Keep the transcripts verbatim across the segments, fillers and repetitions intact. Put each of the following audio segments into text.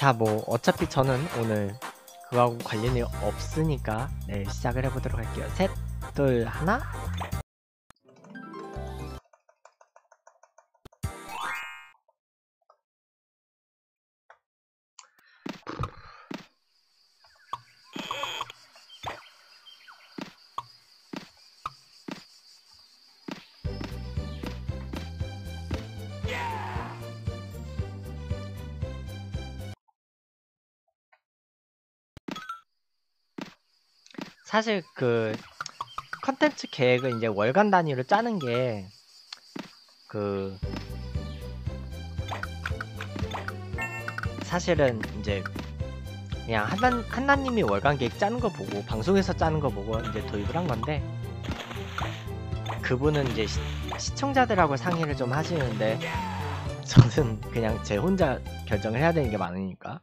자, 뭐 어차피 저는 오늘 그거하고 관련이 없으니까 네, 시작을 해보도록 할게요. 셋, 둘, 하나. 사실 그 컨텐츠 계획을 이제 월간 단위로 짜는 게 그 사실은 이제 그냥 한나, 한나님이 월간 계획 짜는 거 보고 방송에서 짜는 거 보고 이제 도입을 한 건데, 그분은 이제 시, 시청자들하고 상의를 좀 하시는데 저는 그냥 제 혼자 결정을 해야 되는 게 많으니까.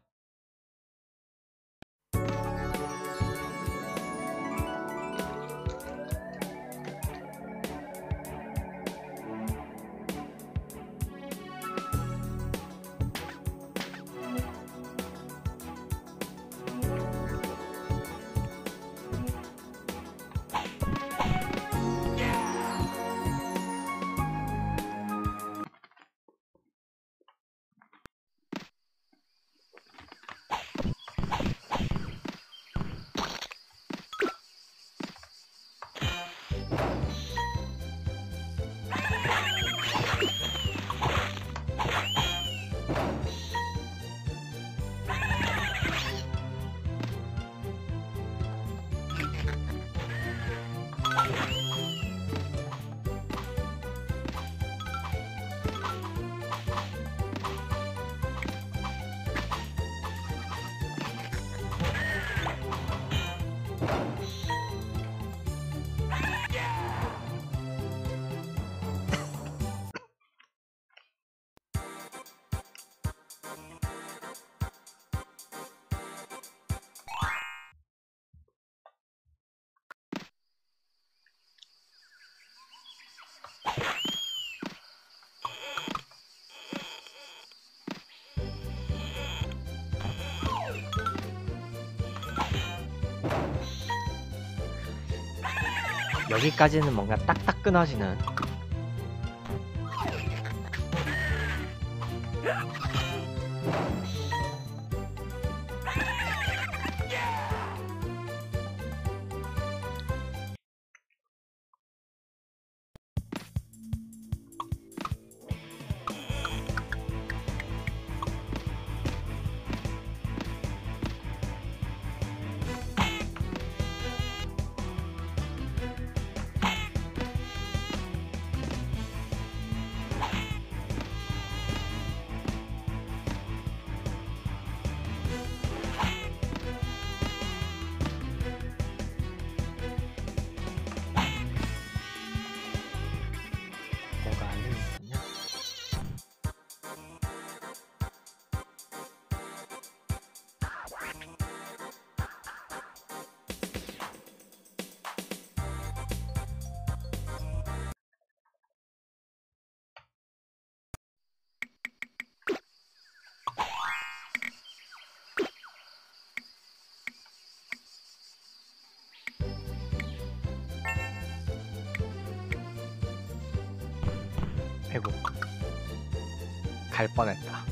여기까지는 뭔가 딱딱 끊어지는. 뭐가 안 되는군요. 아이고, 갈 뻔했다.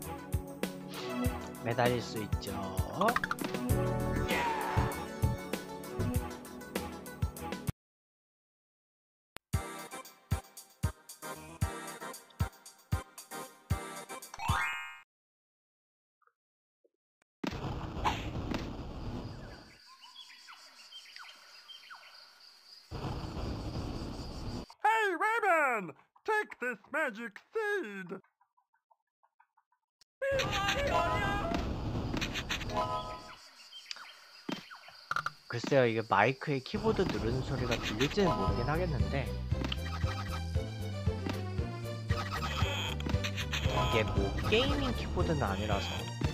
매달릴 수 있죠. man! Take this magic seed! 글쎄요, 이게 마이크에 키보드 누르는 소리가 들릴지는 모르긴 하겠는데 이게 뭐 게이밍 키보드는 아니라서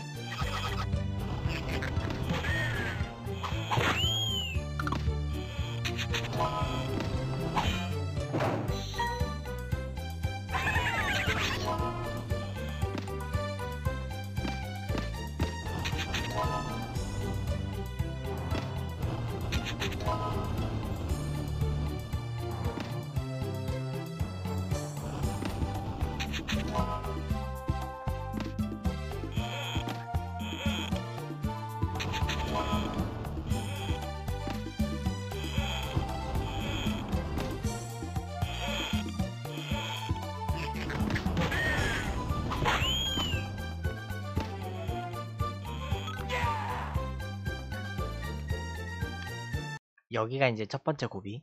여기가 이제 첫 번째 고비.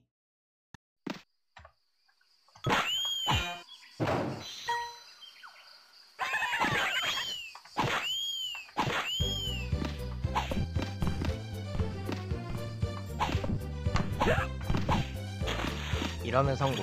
이러면 성공.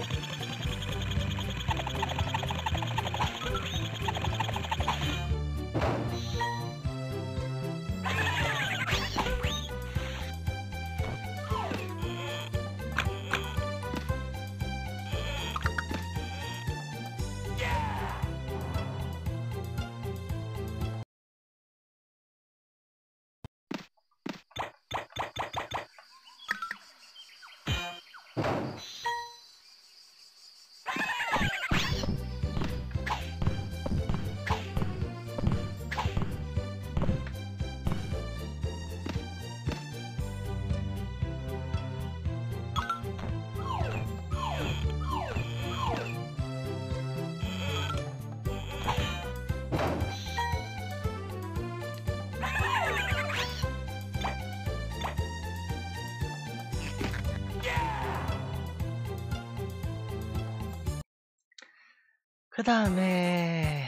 그 다음에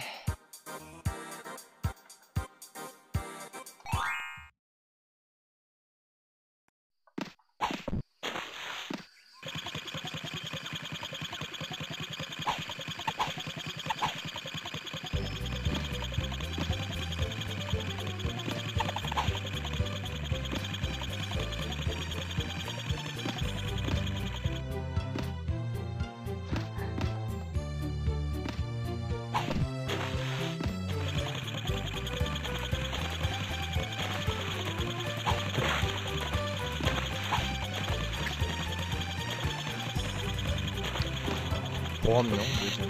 보험용 요즘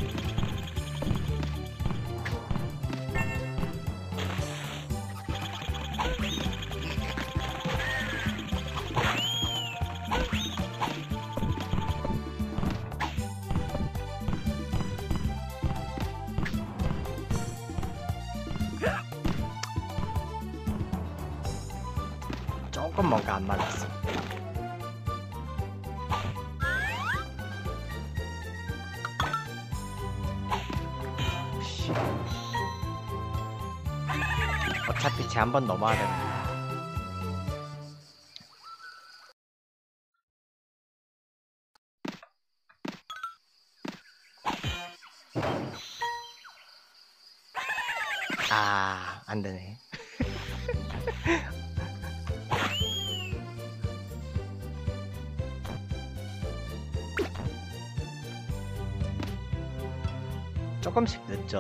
조금 뭔가 안 맞았어. 어차피 쟤 한 번 넘어야 되는 아, 안 되네. 조금씩 늦죠.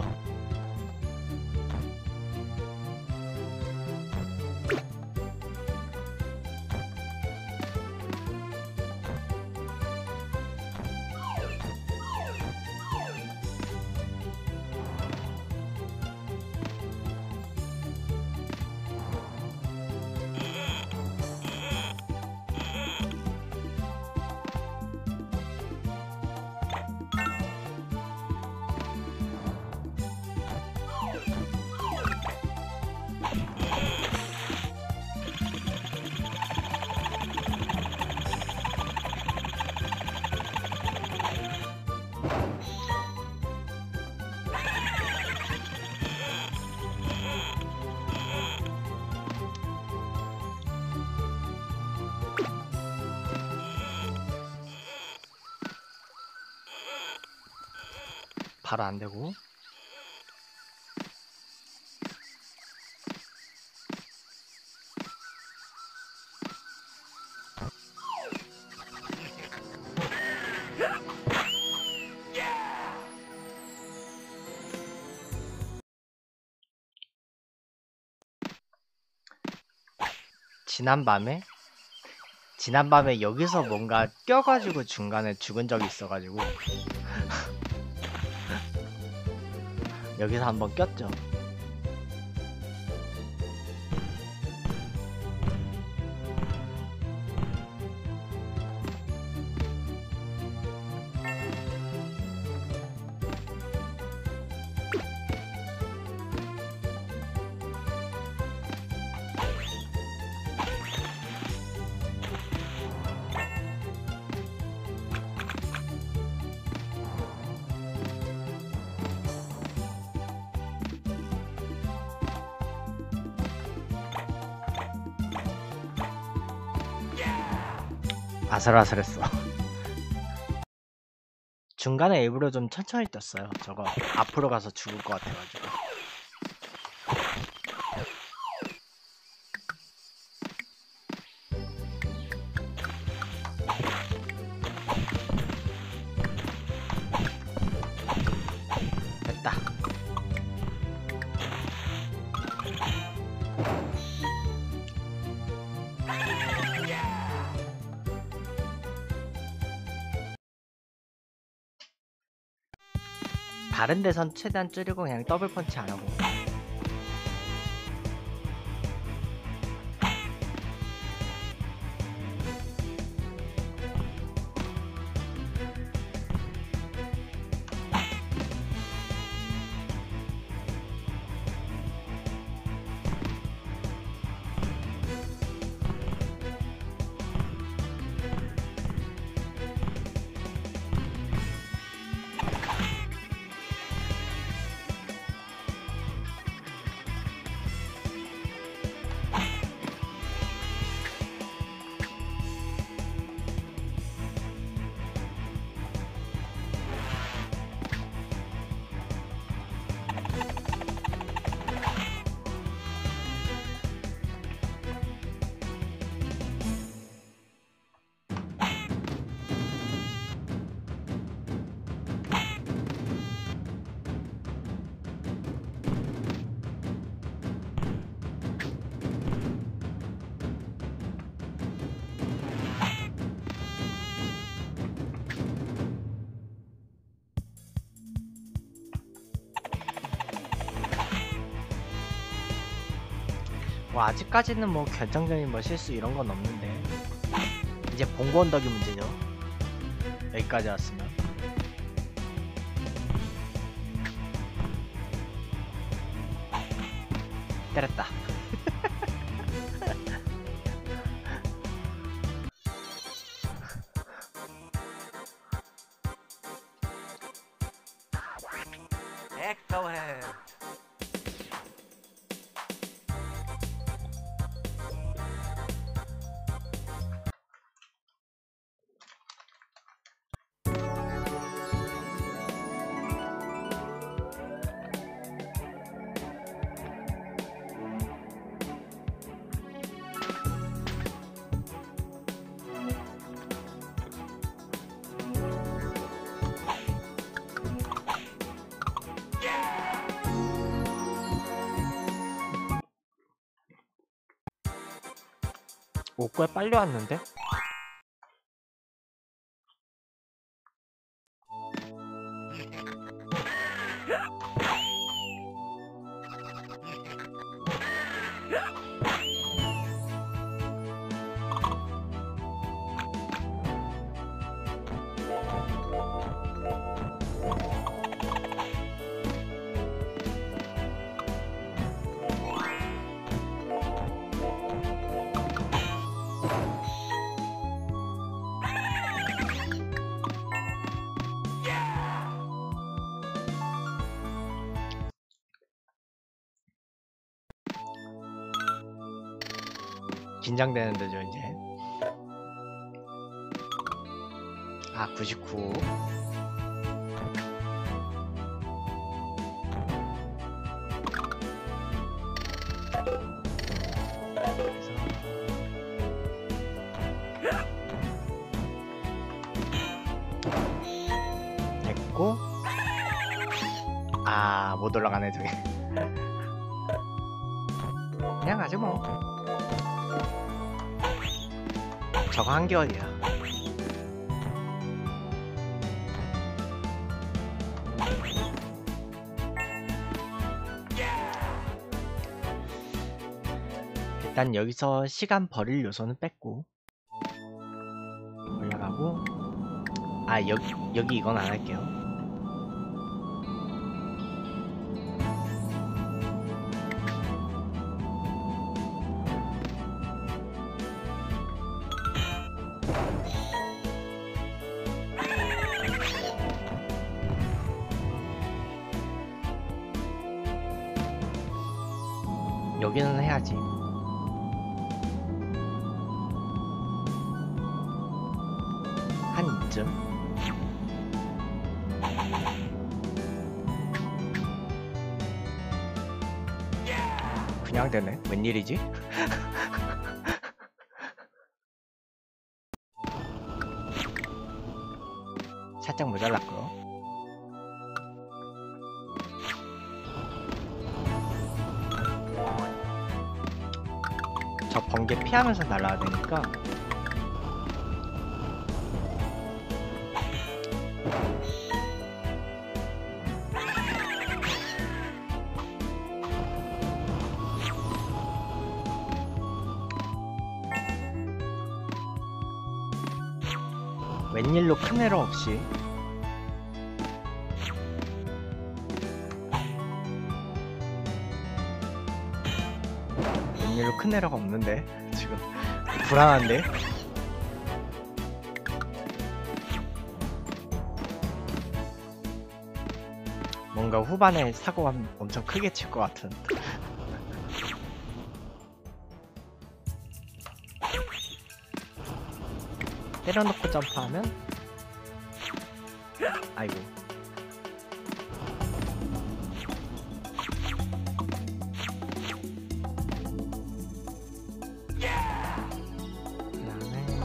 바로 안 되고. 지난밤에 지난밤에 여기서 뭔가 껴가지고 중간에 죽은 적이 있어가지고 여기서 한번 꼈죠. 아슬아슬했어. 중간에 일부러 좀 천천히 떴어요. 저거 앞으로 가서 죽을 것 같아가지고. 됐다. 다른 데선 최대한 줄이고 그냥 더블 펀치 안 하고. 뭐 아직까지는 뭐 결정적인 뭐 실수 이런 건 없는데 이제 봉고 언덕이 문제죠. 여기까지 왔으면. 때렸다. Excellent. 오, 꽤 빨리 왔는데? 긴장되는 데죠 이제. 아 구십구. 됐고. 아, 못 올라가네 저기. 그냥 가지 뭐. 저거 한 개월이야. 일단 여기서 시간 버릴 요소는 뺐고 올라가고. 아, 여기 여기 이건 안 할게요. 여기는 해야지. 한 이쯤. 그냥 되네. 웬일이지? 살짝 모자랐고요. 저 번개 피하면서 날아야 되니까 웬일로 큰 에러 없이 웬일로 큰 에러가 없는데 지금 불안한데? 뭔가 후반에 사고가 엄청 크게 칠 것 같은. 때려놓고 점프하면 아이고. 그다음에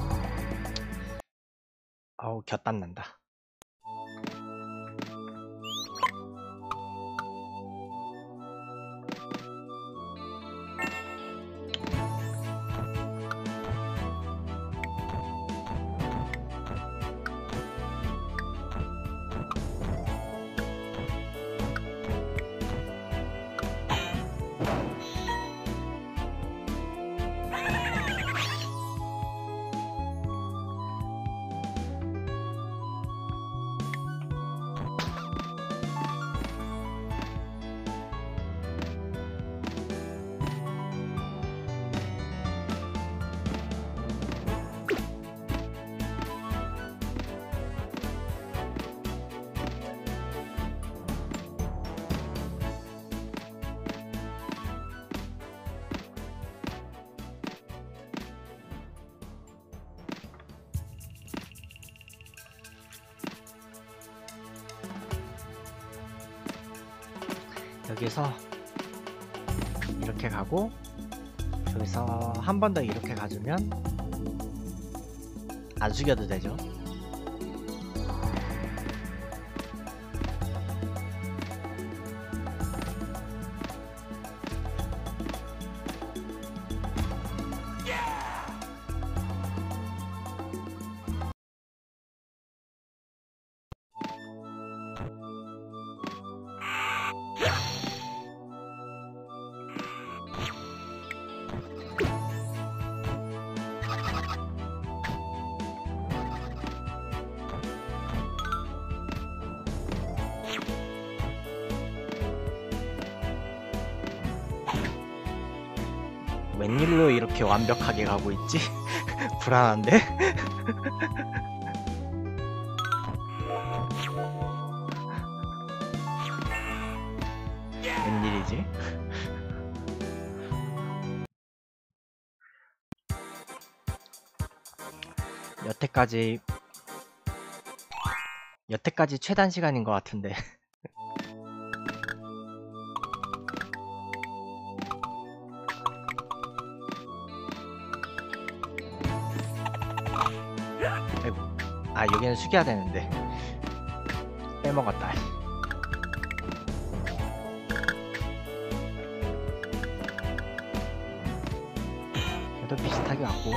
어우 곁땀 난다. 여기서 이렇게 가고 여기서 한 번 더 이렇게 가주면 안 숙여도 되죠. 웬일로 이렇게 완벽하게 가고 있지? 불안한데? 웬일이지? 여태까지 여태까지 최단 시간인 것 같은데. 아 여기는 숙여야 되는데 빼먹었다. 그래도 비슷하게 왔고.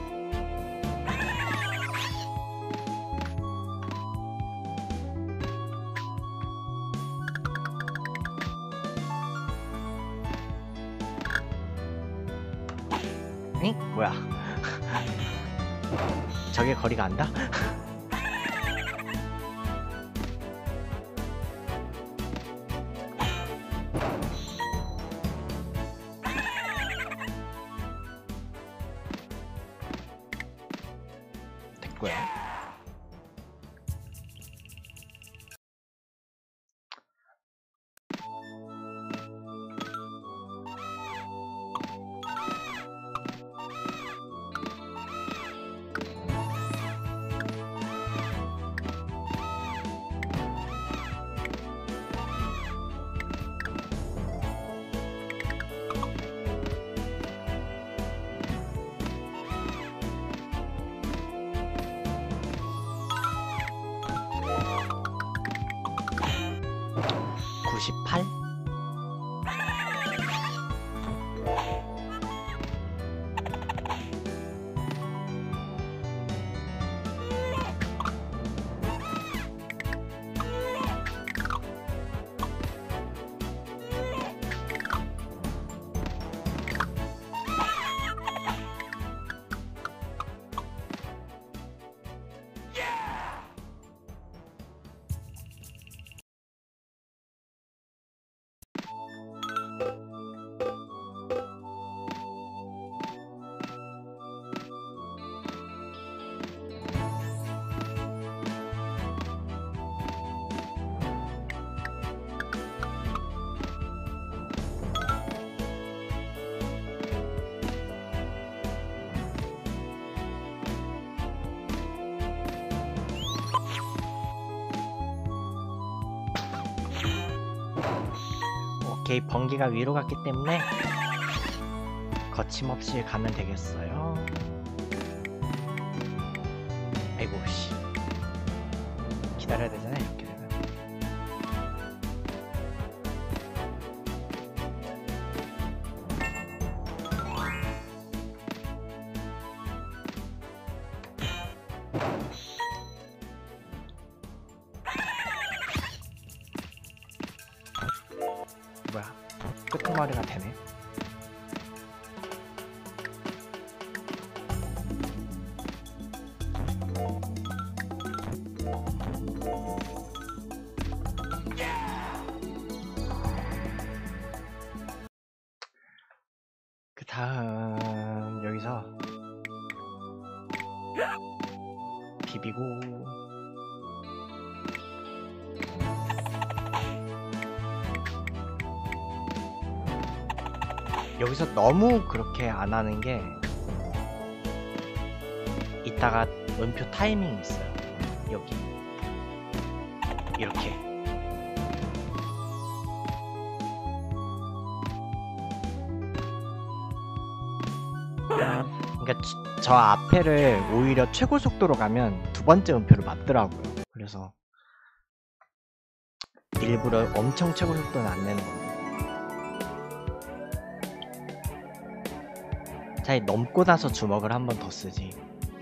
응? 뭐야? 저게 거리가 안다? 됐고요. 구십팔? 오케이, 번개가 위로 갔기 때문에 거침없이 가면 되겠어요. 아이고 씨, 기다려야 되잖아 이렇게 되면. 뭐야, 끄트머리가 되네. 그 다음 여기서 비비고 여기서 너무 그렇게 안 하는 게 이따가 음표 타이밍이 있어요. 여기 이렇게 그러니까 저, 저 앞에를 오히려 최고 속도로 가면 두 번째 음표를 맞더라고요. 그래서 일부러 엄청 최고 속도는 안 내는 겁니다. 차라리 넘고 나서 주먹을 한 번 더 쓰지.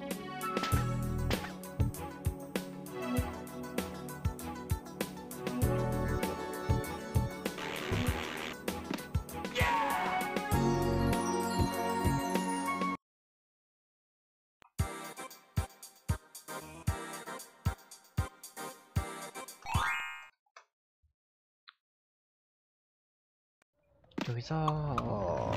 여기서 어...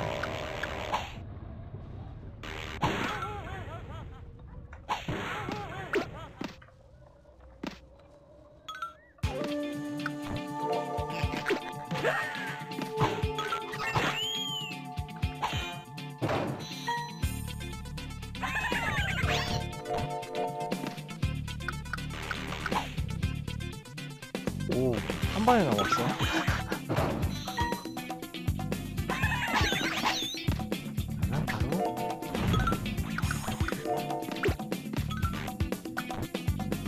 오, 한 번에 넘었어. 하나 바로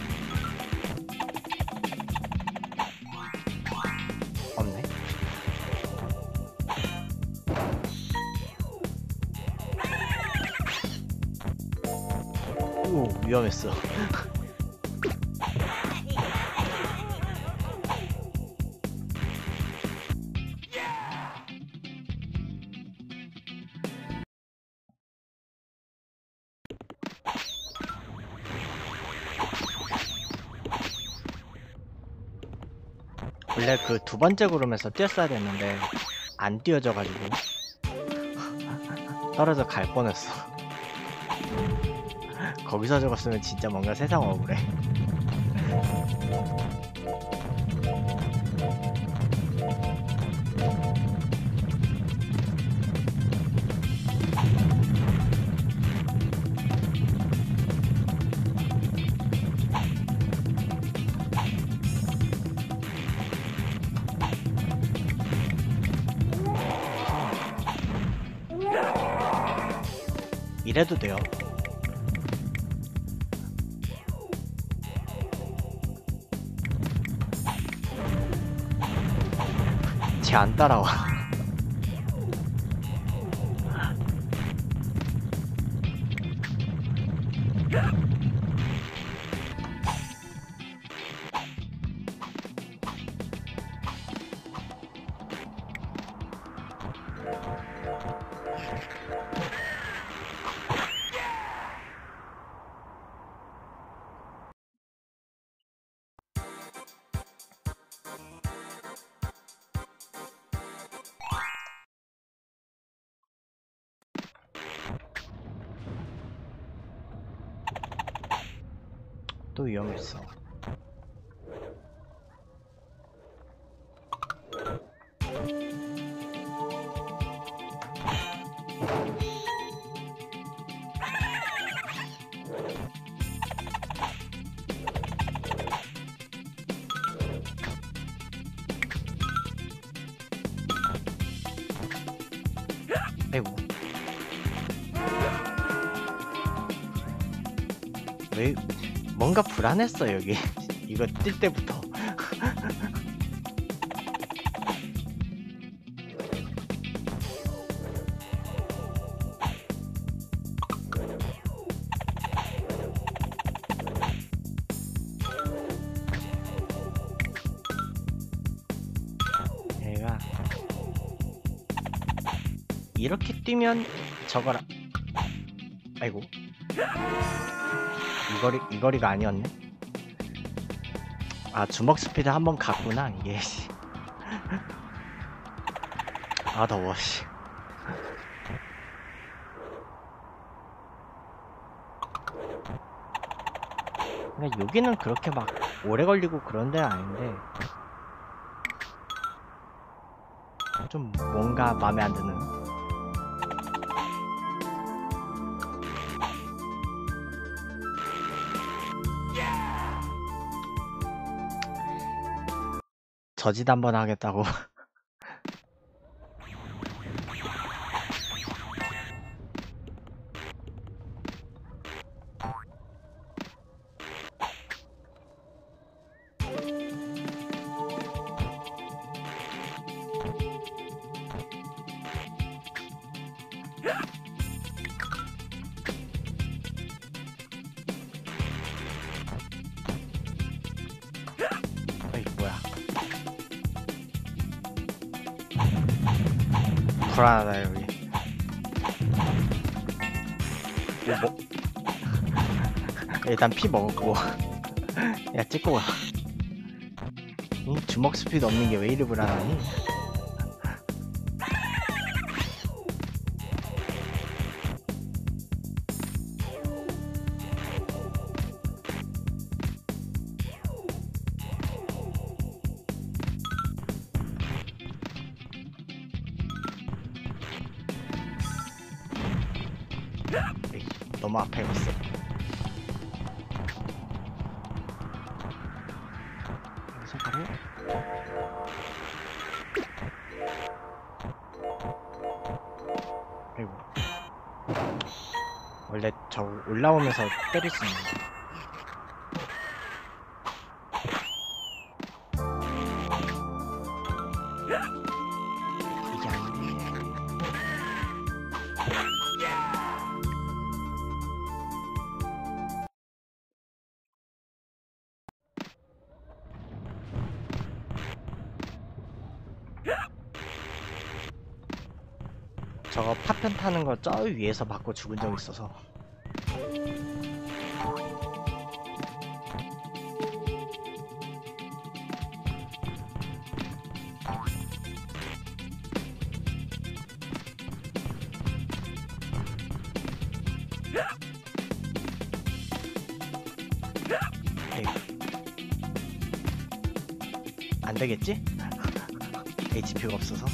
오, 위험했어. 원래 그 두 번째 구름에서 뛰었어야 됐는데 안 뛰어져가지고 떨어져 갈 뻔했어. 거기서 죽었으면 진짜 뭔가 세상 억울해. 이래도 돼요. 쟤 안 따라와. 또 위험했어. 아이고. 왜 뭔가 불안했어 여기. 이거 뛸 때부터. 얘가 이렇게 뛰면 저거라. 아이고. 이 거리, 이 거리가 아니었네. 아, 주먹 스피드 한번 갔구나, 이게. 아, 더워, 씨. 근데 여기는 그렇게 막 오래 걸리고 그런 데는 아닌데, 좀 뭔가 마음에 안 드는. 저짓 한번 하겠다고. 어이, 뭐야. 불안하다 여기. 뭐, 뭐. 일단 피 먹었고. 야, 찍고 가. 이 주먹 스피드 없는 게 왜 이리 불안하니? 에이, 너무 앞에 갔어. 여기서 바로 아이고. 원래 저 올라오면서 때릴 수 있는 거. 저거 파편 타는 거 저 위에서 맞고 죽은 적 있어서. 에이. 안 되겠지? 에이치피가 없어서.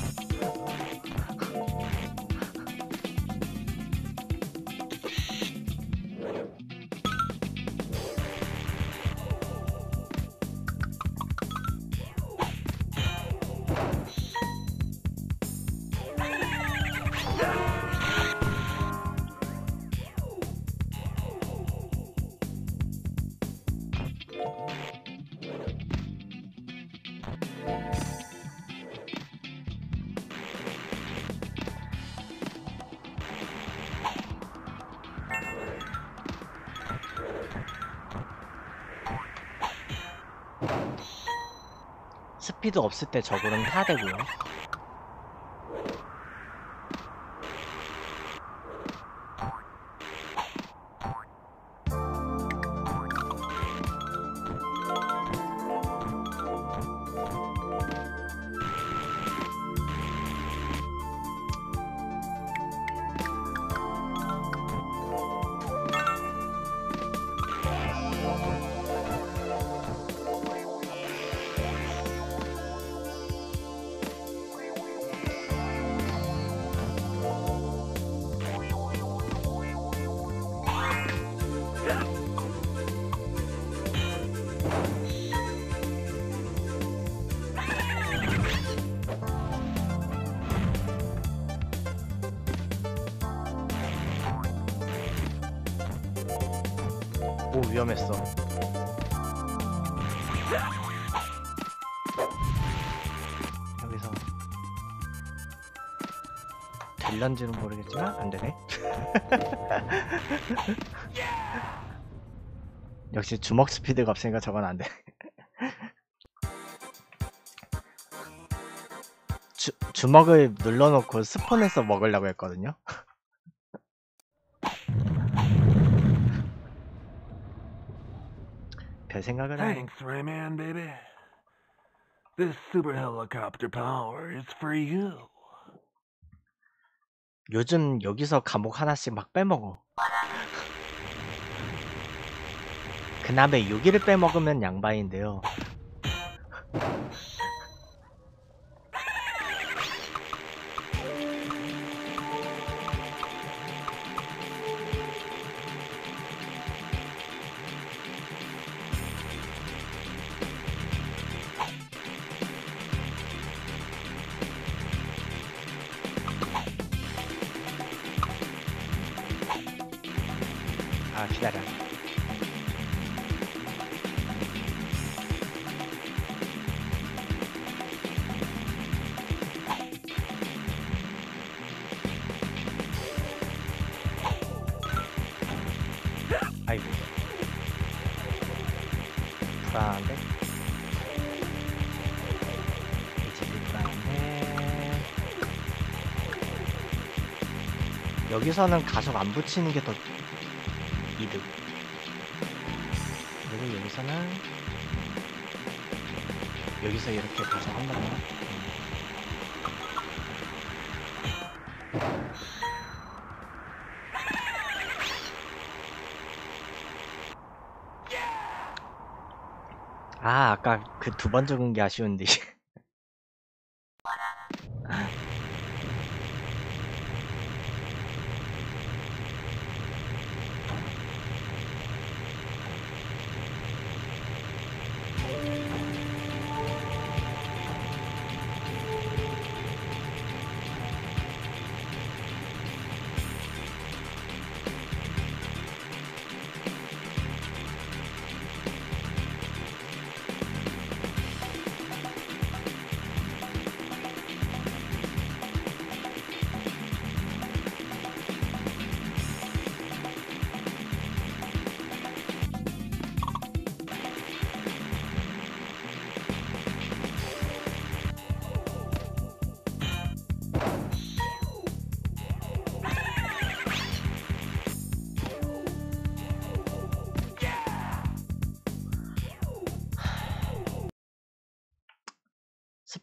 스피드 없을 때 저거는 타야 되고요. 오, 위험했어. 여기서 될런지는 모르겠지만 안되네. 역시 주먹 스피드가 없으니까 저건 안돼. 주, 주먹을 눌러놓고 스폰해서 먹으려고 했거든요. 별 생각을 해. Thanks, Rayman, baby. This super helicopter power is for you. 요즘 여기서 감옥 하나씩 막 빼먹어. 그남의 여기를 빼먹으면 양바인데요. 아, 기다려. 아이고. 불안한데? 이집이 불안한데. 여기서는 가속 안 붙이는 게 더 이득. 그리고 여기서는 여기서 이렇게 가서 한 번만. 아, 아까 그 두 번 적은 게 아쉬운데.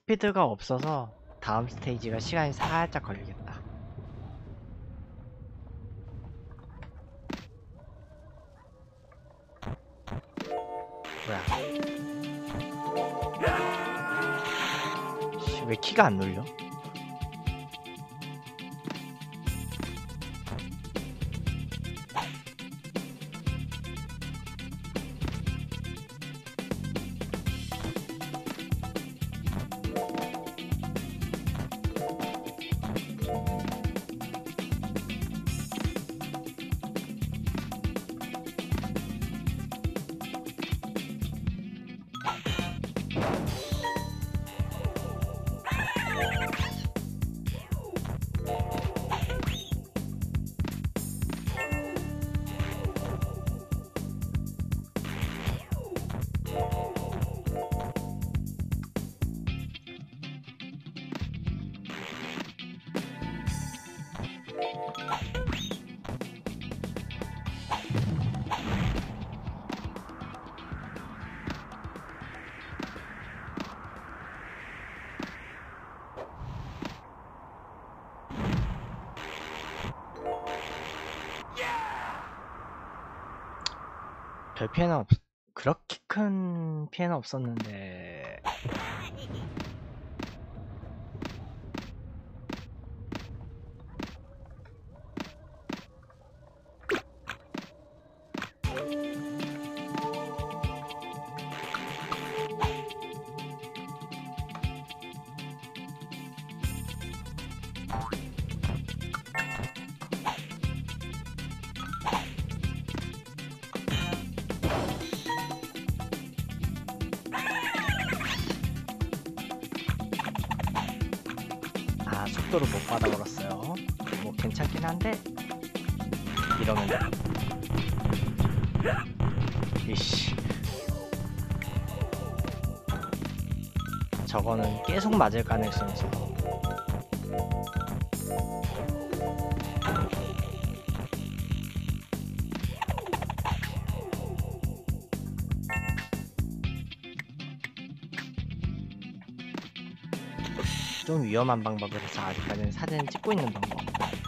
스피드가 없어서 다음 스테이지가 시간이 살짝 걸리겠다. 뭐야? 씨, 왜 키가 안 눌려? 별 피해는 없, 그렇게 큰 피해는 없었는데. 아, 속도를 못 받아버렸어요. 뭐 괜찮긴 한데 이러면 돼. 이씨, 저거는 계속 맞을 가능성이 있어. 좀 위험한 방법을 해서 아직까지는 사진을 찍고 있는 방법.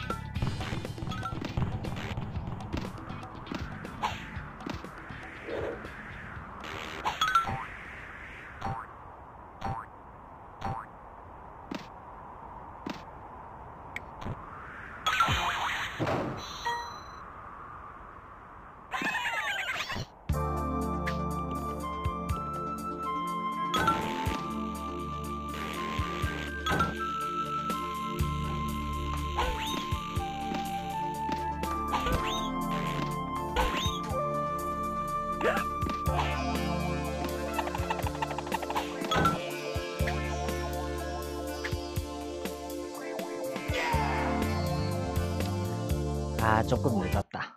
아, 조금 늦었다.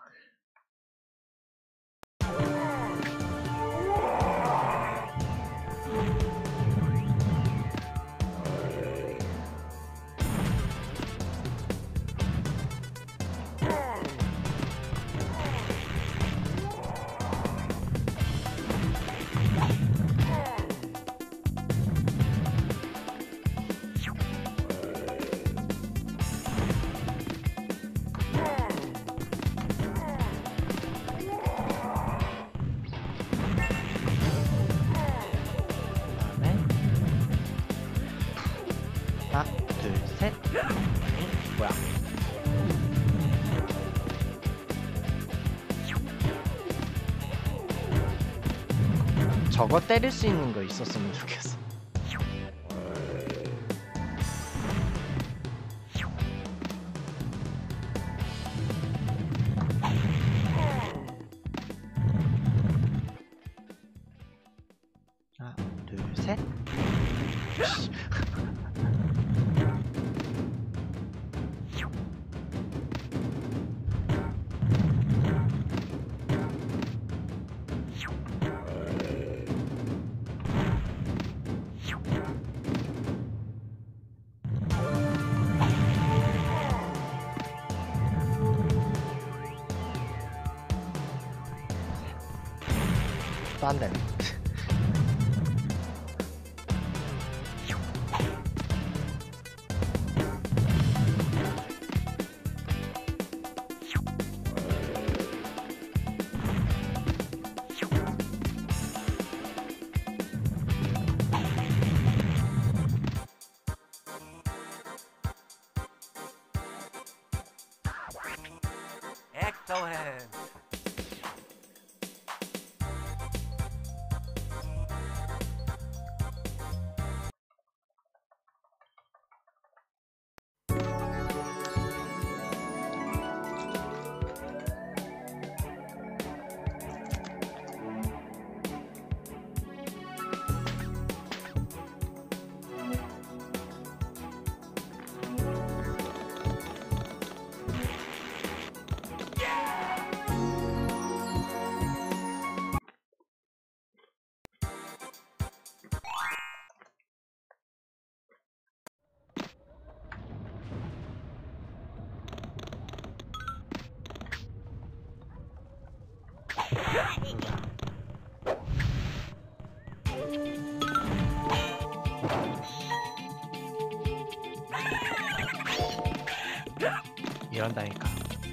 하나, 둘, 셋. 뭐야? 저거 때릴 수 있는 거 있었으면 좋겠어. 하나, 둘, 셋. 또 안 되네. 이런다니까.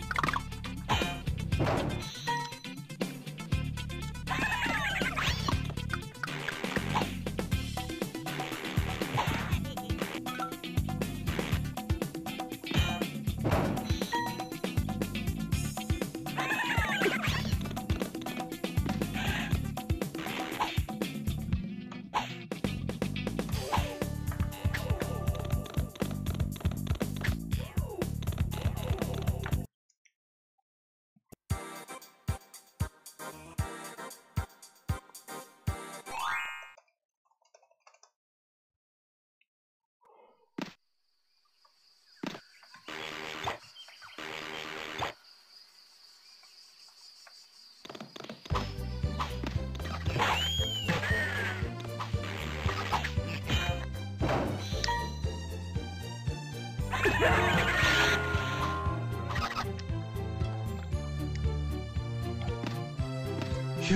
휴.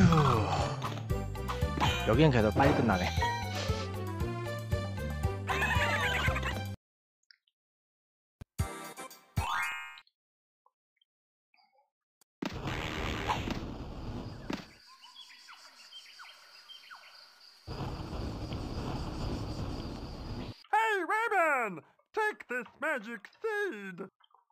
여기는 그래도 빨리 끝나네. Hey, Rayman! Take this magic seed!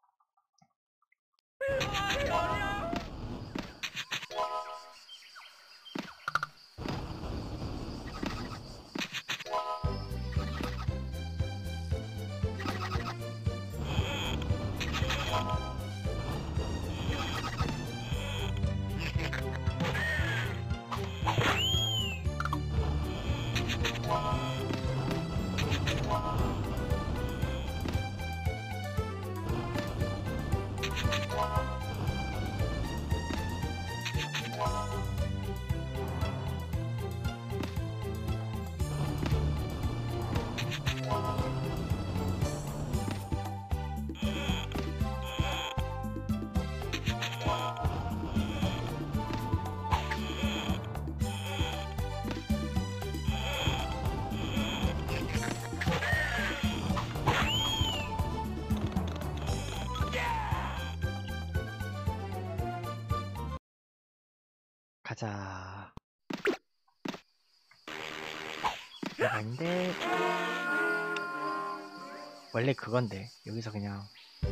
가자. 아닌데 원래 그건데 여기서 그냥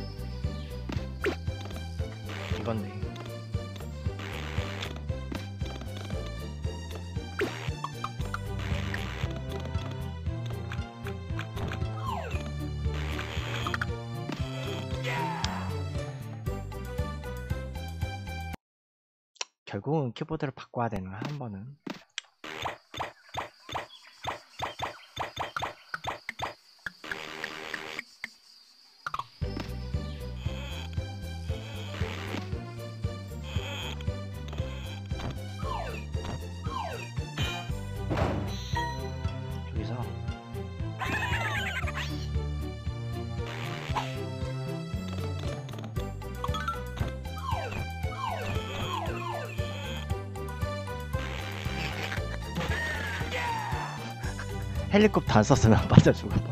이건데. 결국은 키보드를 바꿔야 되는 거야, 한 번은. 여기서 헬리콥터 안 썼으면 맞아 죽어버려.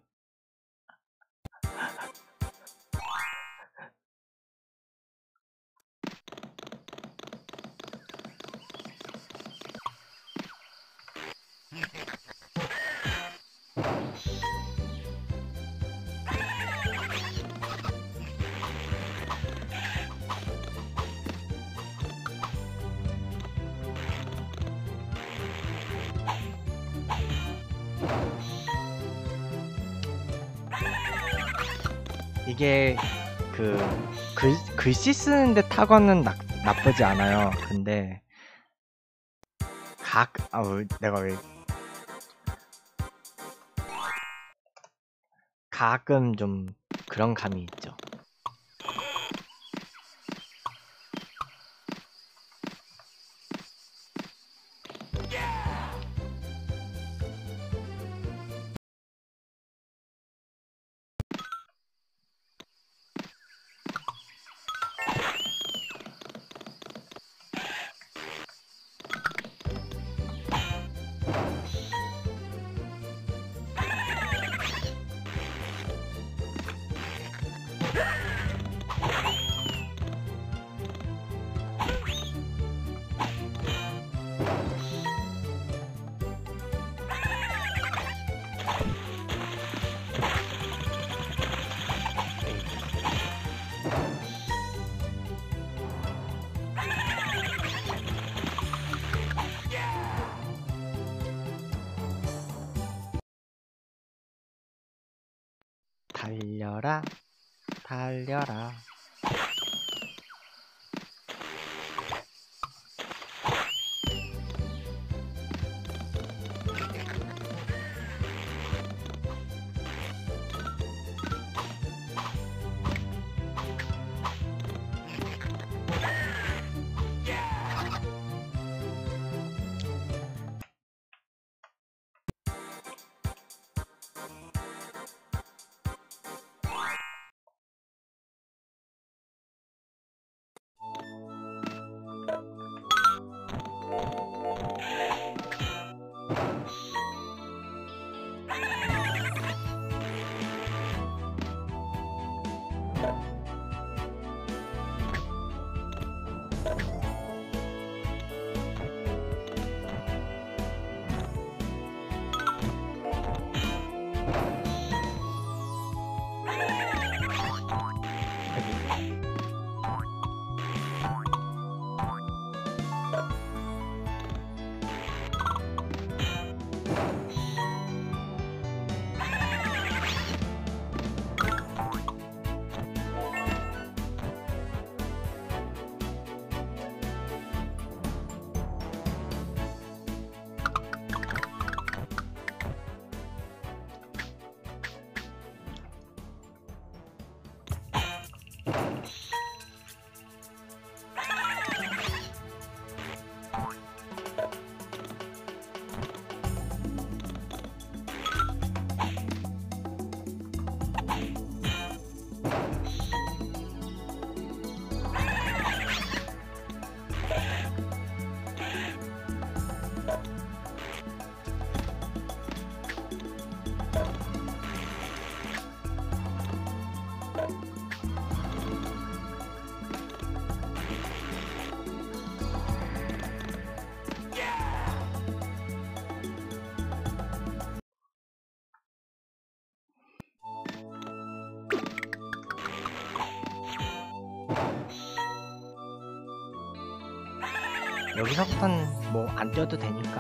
이게 그 글, 글씨 쓰는데 타건은 나, 나쁘지 않아요. 근데 각 아 내가 왜 가끔 좀 그런 감이 있죠. 달려라 달려라. 여기서부터는 뭐 안 뛰어도 되니까.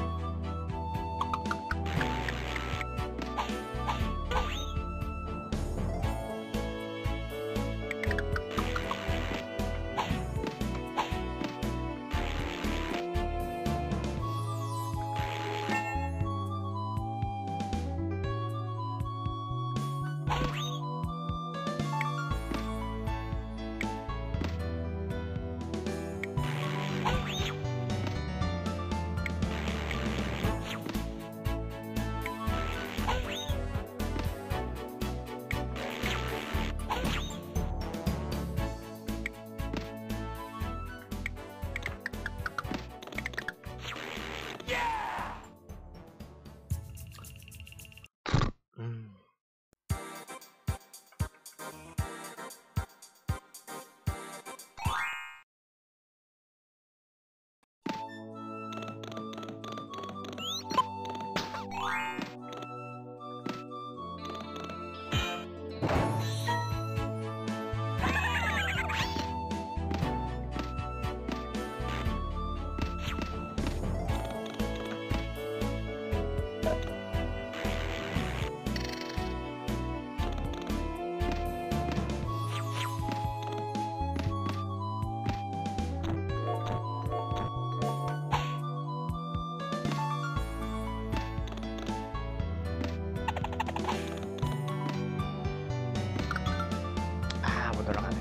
음. 아, 못 올라가네.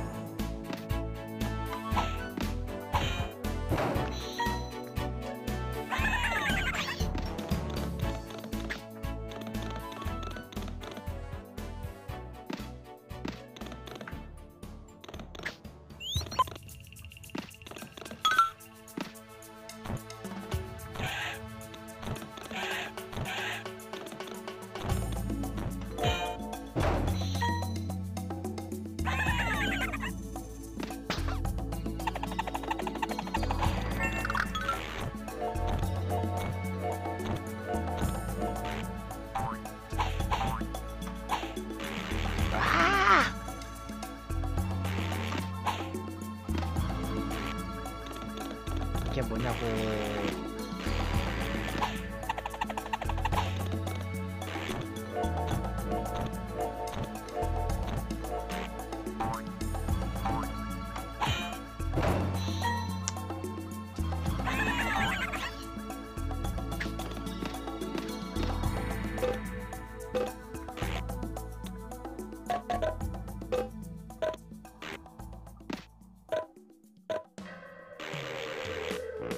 이게 뭐냐고.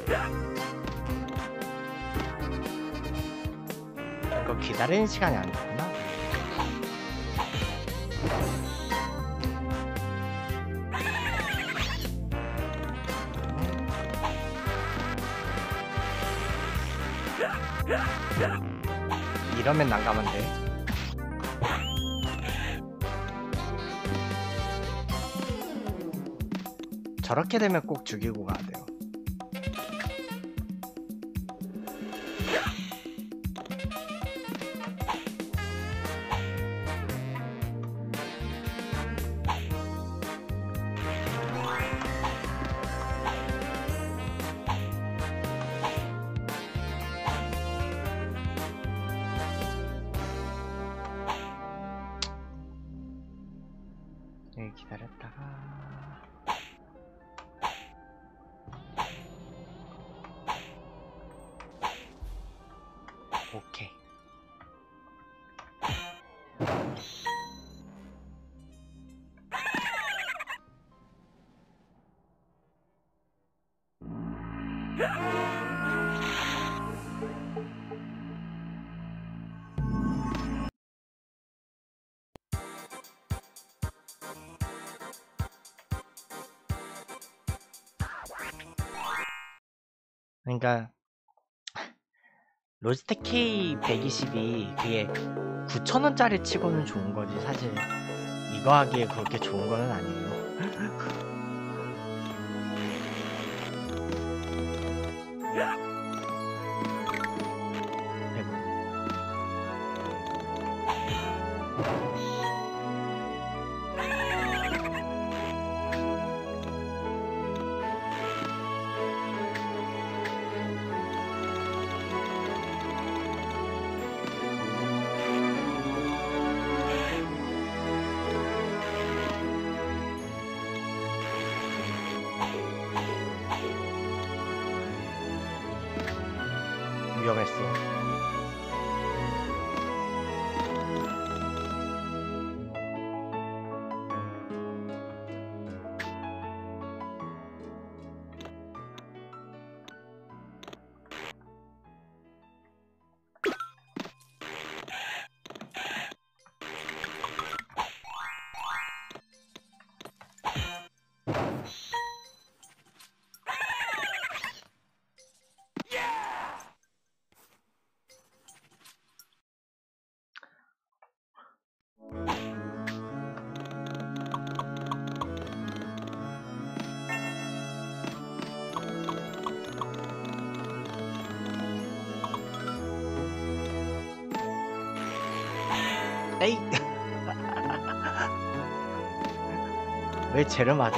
이거 기다리는 시간이 아니구나. 이러면 난감한데. 저렇게 되면 꼭 죽이고 가야 돼요. 네, 기다렸다가 오케이. 그러니까 로지텍 케이 백이십이 그게 구천 원짜리 치고는 좋은 거지, 사실 이거 하기에 그렇게 좋은 거는 아니에요. 위험했어. 에이. 왜 쟤를 맞아?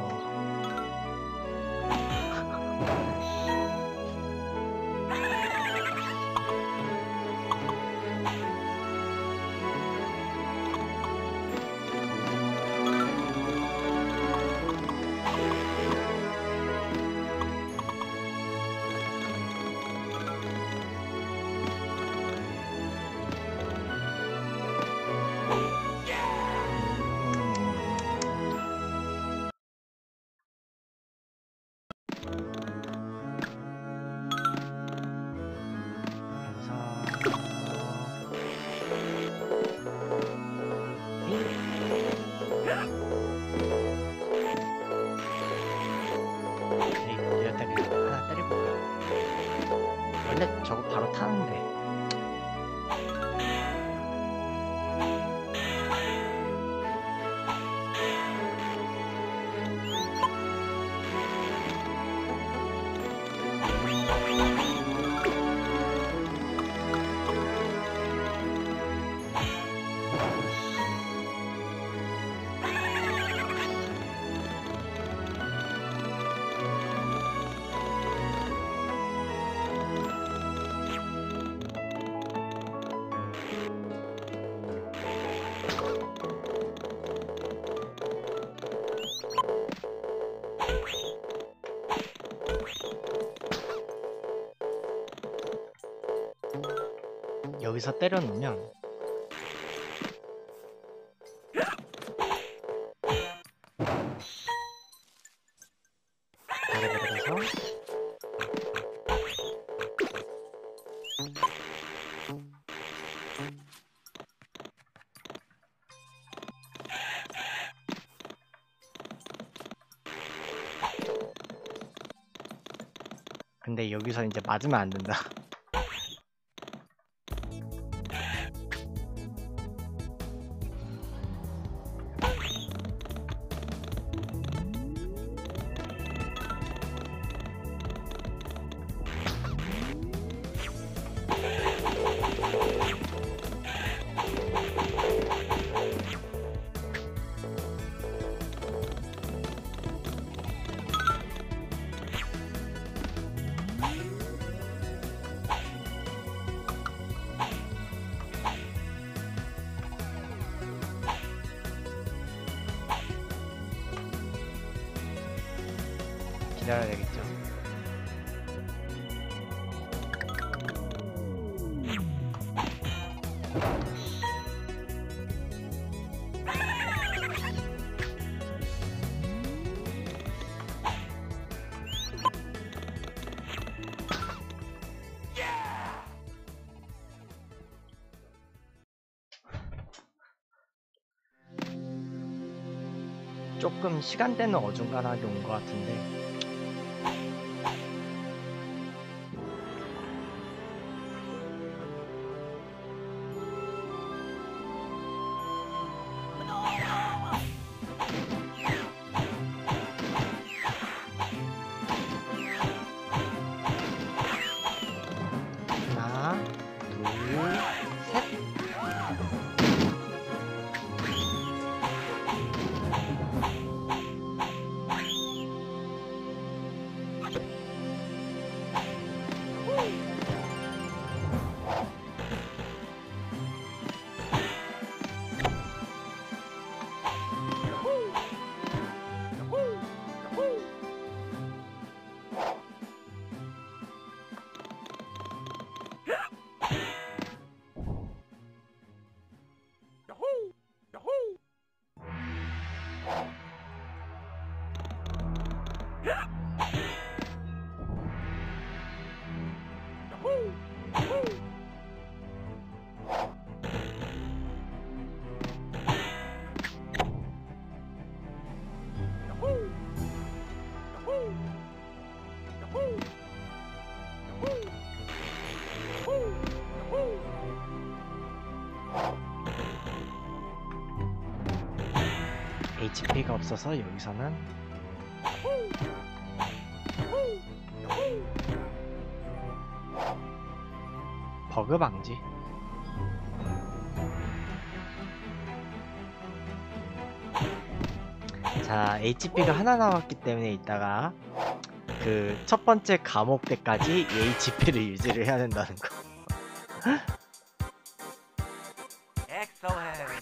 원래 저거 바로 타는데. 여기서 때려놓으면 아래로 내려가서 근데 여기서 이제 맞으면 안 된다. 기다려야 되겠죠. 조금 시간대는 어중간하게 온 것 같은데 하나, 둘, 셋. 에이치피가 없어서 여기서는 버그 방지. 자, 에이치피가 하나 남았기 때문에 이따가 그 첫 번째 감옥 때까지 이 에이치피를 유지를 해야 된다는 거. Excellent.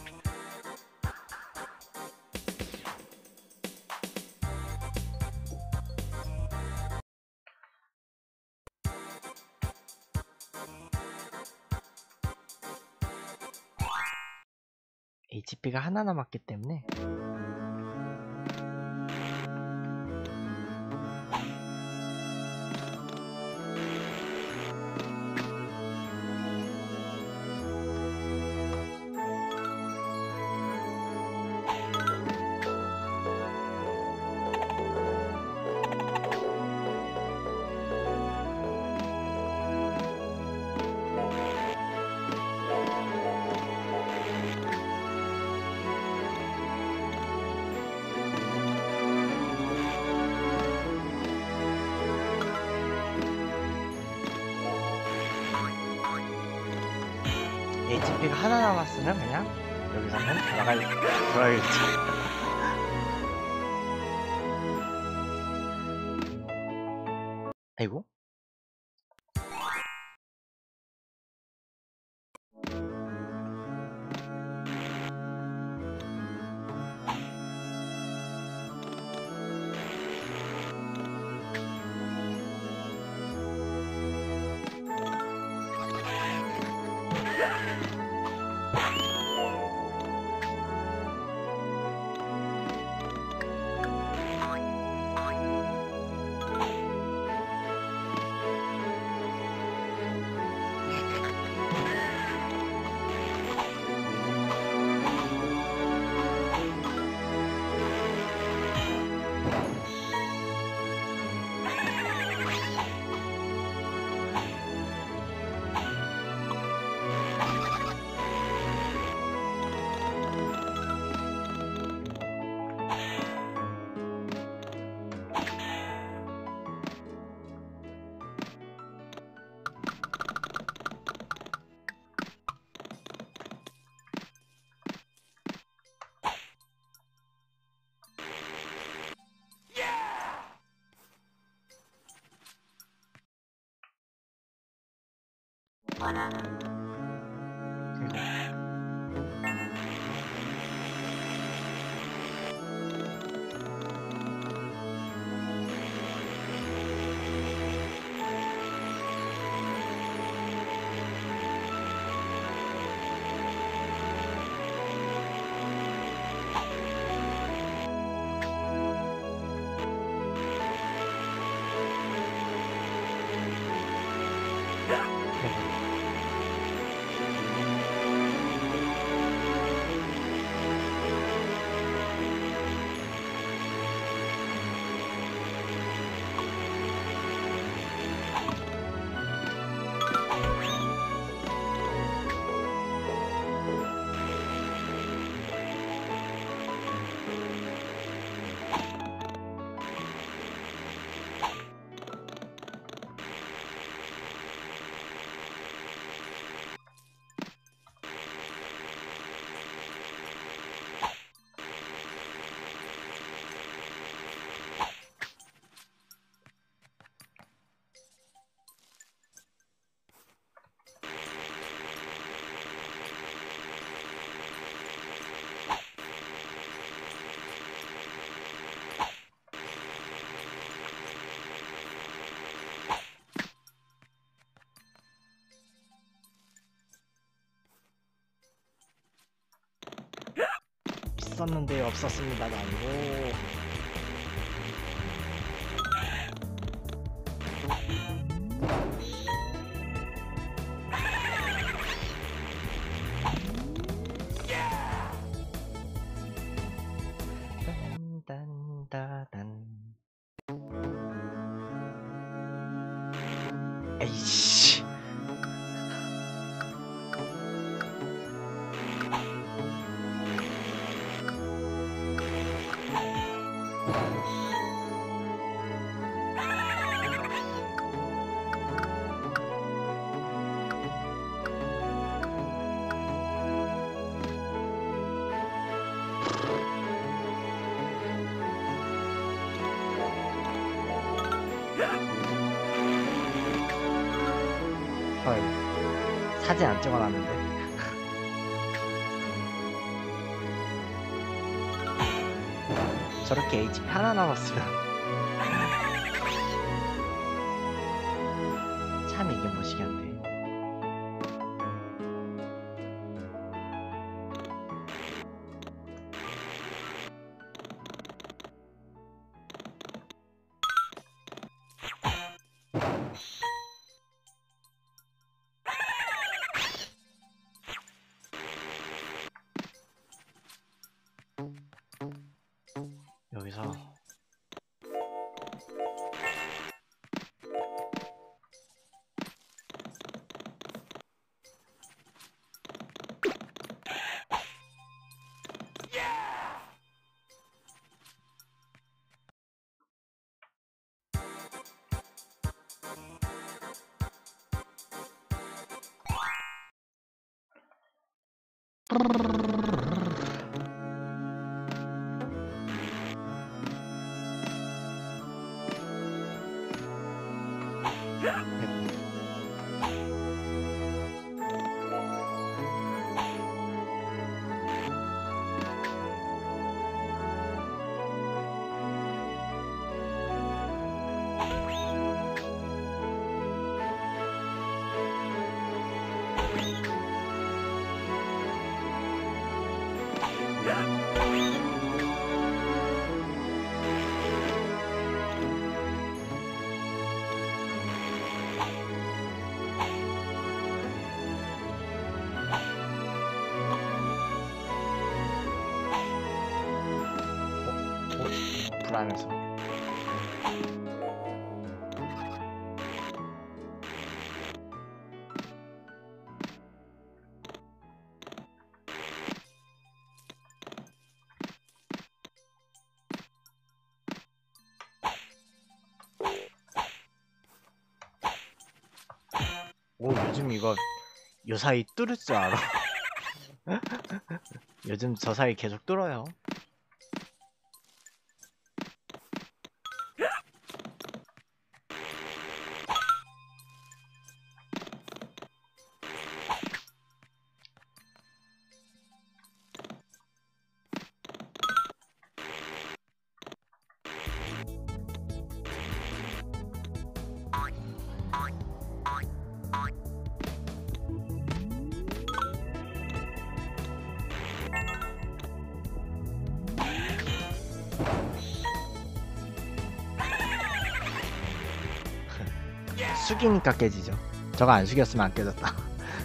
에이치피가 하나 남았기 때문에 에이치피가 하나 남았으면 그냥 여기서는 돌아갈, 돌아가겠지. 아이고. 있었는데 없었습니다도 아니고. 딴딴따단. 에이씨. 헐, 사진 안 찍어놨는데. 저렇게 에이치피 하나 남았으면 참 이게 무시한데. 여기서 불안해서. 오, 요즘 이거 요 사이 뚫을 줄 알아. 요즘 저 사이 계속 뚫어요. 숙이니까 깨지죠. 저거 안 숙였으면 안 깨졌다.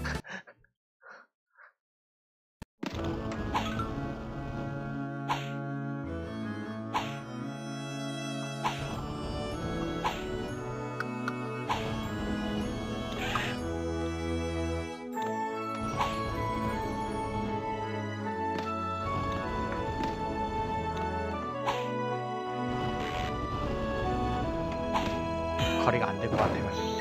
거리가 안 될 것 같아가지고.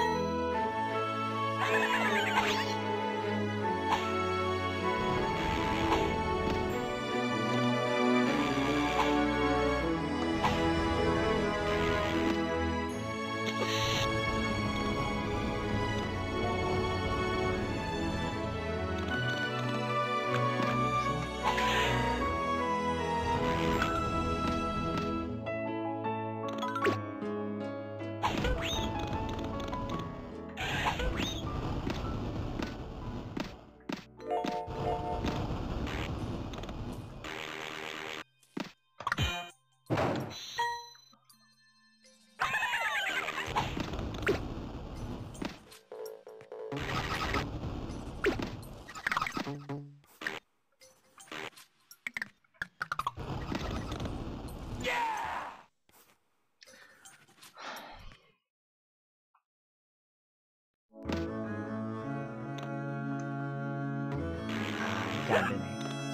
이게 안 되네.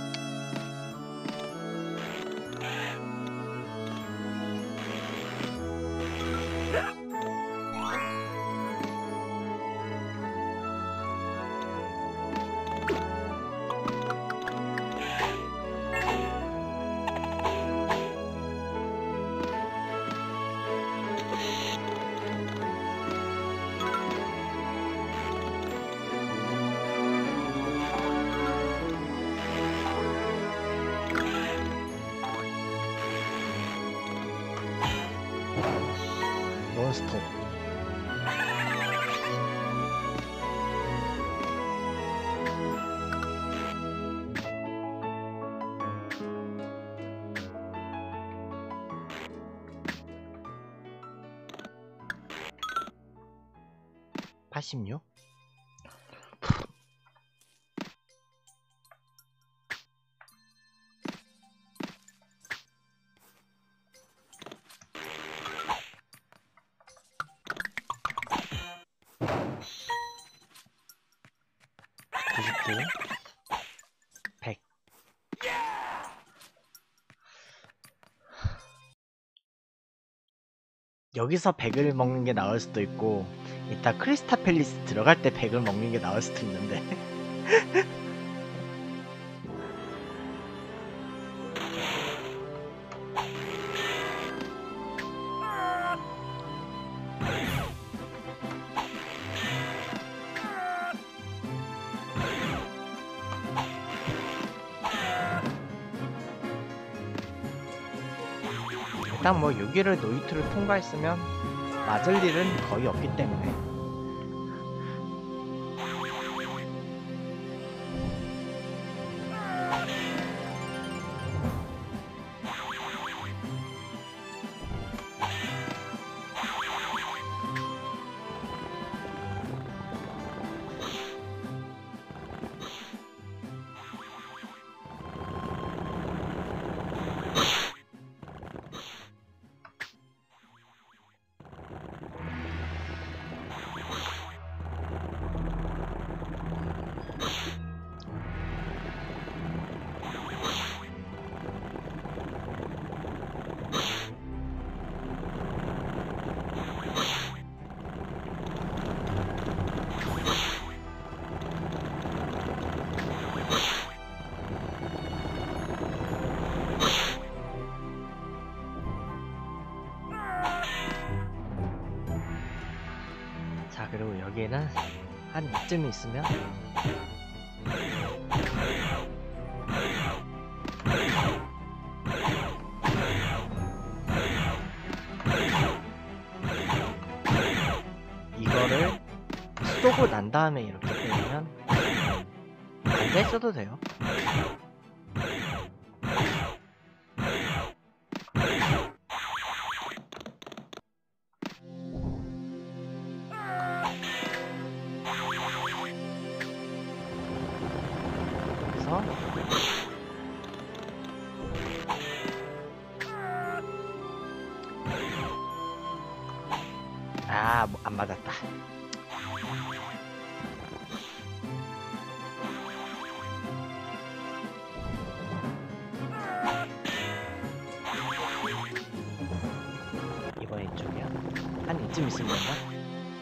논스톱. 팔십육? 구십구, 백. 여기서 백을 먹는 게 나을 수도 있고, 이따 크리스타 팰리스 들어갈 때 백을 먹는 게 나을 수도 있는데. 일단 뭐 육 일을 노이트를 통과했으면 맞을 일은 거의 없기 때문에. 자, 그리고 여기에는 한 이쯤 있으면 이거를 쏘고 난 다음에 이렇게 때리면 반대 써도 돼요. 안 맞았다. 이번 이쪽이야? 한 이쯤 있으면 된다?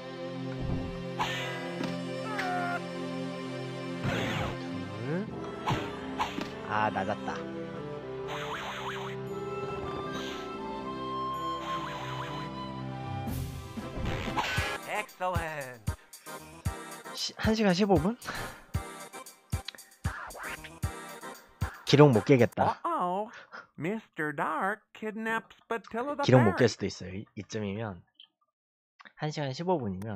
둘. 아, 낮았다. Excellent. 한 시간 십오 분? 기록 못 깨겠다. Uh-oh. 미스터 Dark kidnaps Spatilla the 기록 못 깰 parrot. 수도 있어요. 이, 이쯤이면 한 시간 십오 분이면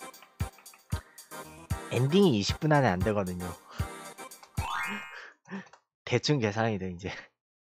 엔딩이 이십 분 안에 안 되거든요. 대충 계산이 돼 이제.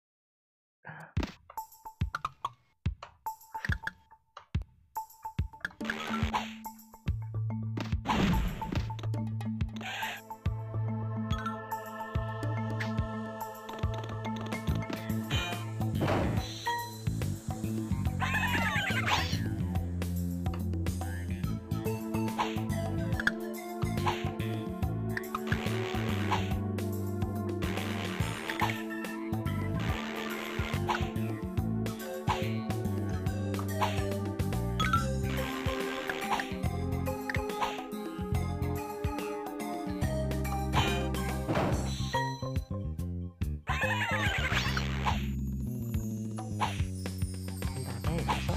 그다음에 여기서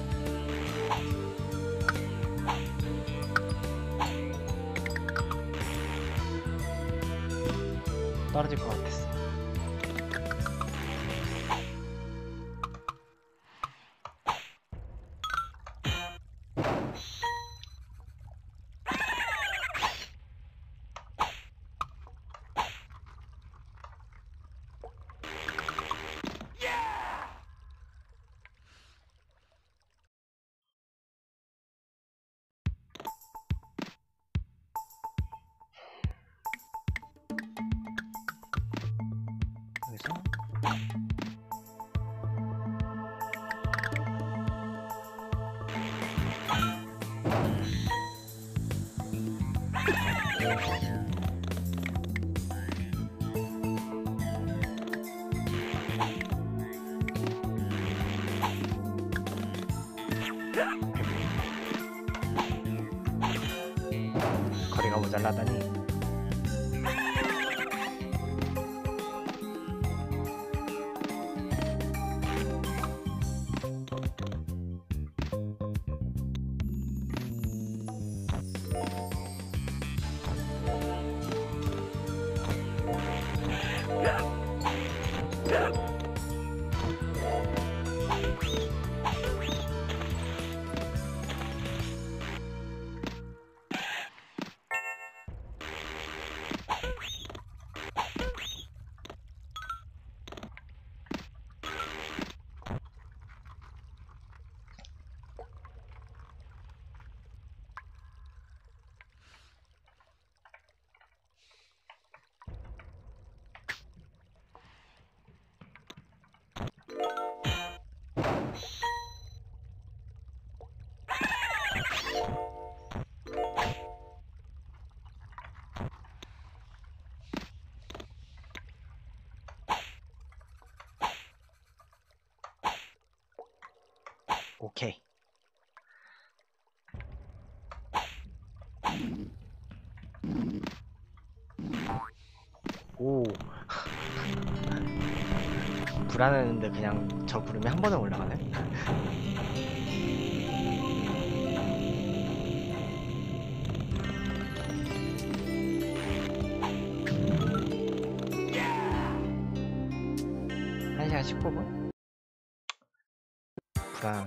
떨어질 것 같았어. 여기서 거리가 모자라다니. 오케이. 오. 불안했는데 그냥 저 구름이 한 번에 올라가네. 한 시간 십오 분? 불안.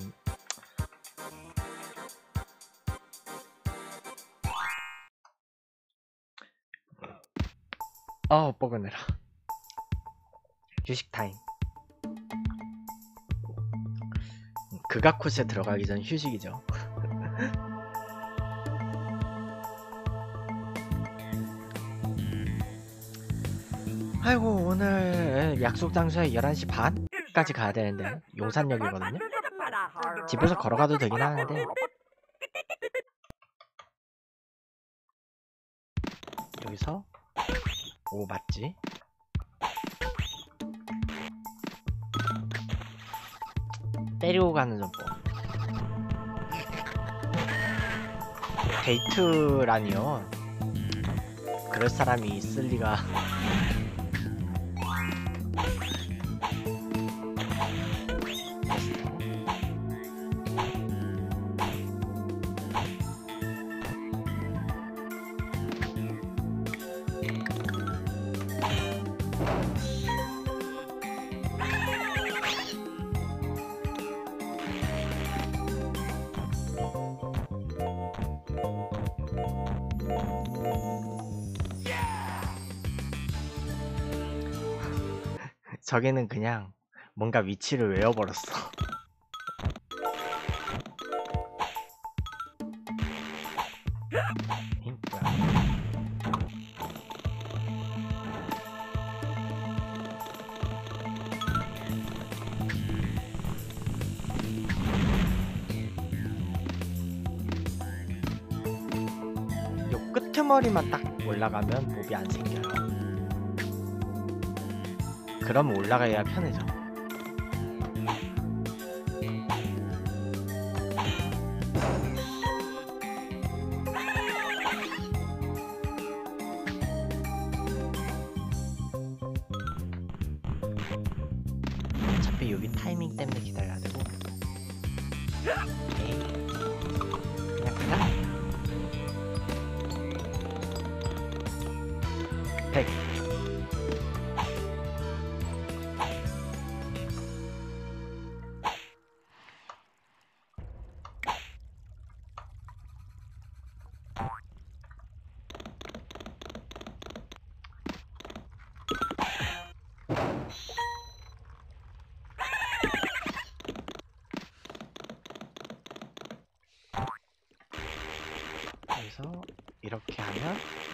어, 뻐근해라. 휴식 타임. 극악 코스에 들어가기 전 휴식이죠. 아이고, 오늘 약속 장소에 열한 시 반까지 가야 되는데 용산역이거든요. 집에서 걸어가도 되긴 하는데 여기서 오 맞지? 때리고 가는 전법. 데이트라니요. 그럴 사람이 있을 리가. 저기는 그냥 뭔가 위치를 외워버렸어. 잉? 뭐야? 요 끄트머리만 딱 올라가면 몹이 안 생겨요. 그럼 올라가야 편해져. 어차피 여기 타이밍 때문에 기다려야 되고. 오케이. 그냥 그냥 백. 그래서 이렇게 하면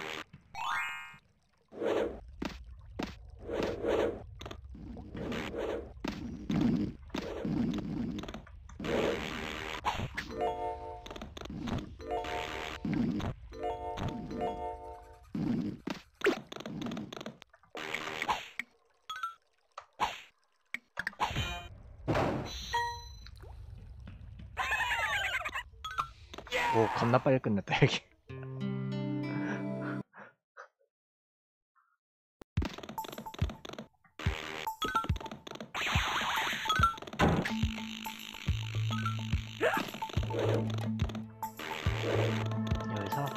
오 겁나 빨리 끝냈다 여기. 여기서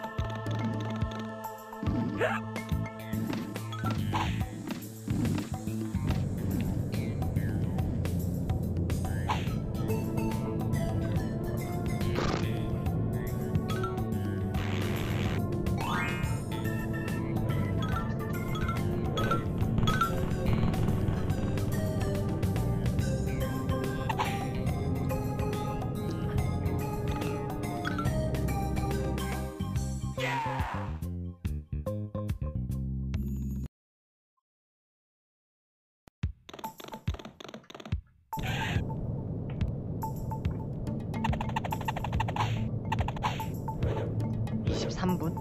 이십삼 분?